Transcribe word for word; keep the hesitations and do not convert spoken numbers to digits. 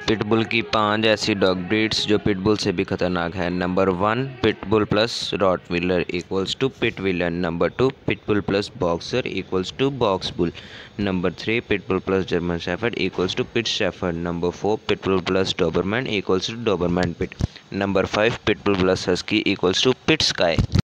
Pitbull की पांच ऐसी डॉग ब्रीड्स जो पिटबुल से भी खतरनाक है। Number one, pitbull plus rottweiler equals to pitweiler. Number two, pitbull plus boxer equals to boxbull. Number three, pitbull plus German shepherd equals to pit shepherd. Number four, pitbull plus doberman equals to doberman pit. Number five, pitbull plus husky equals to pit sky.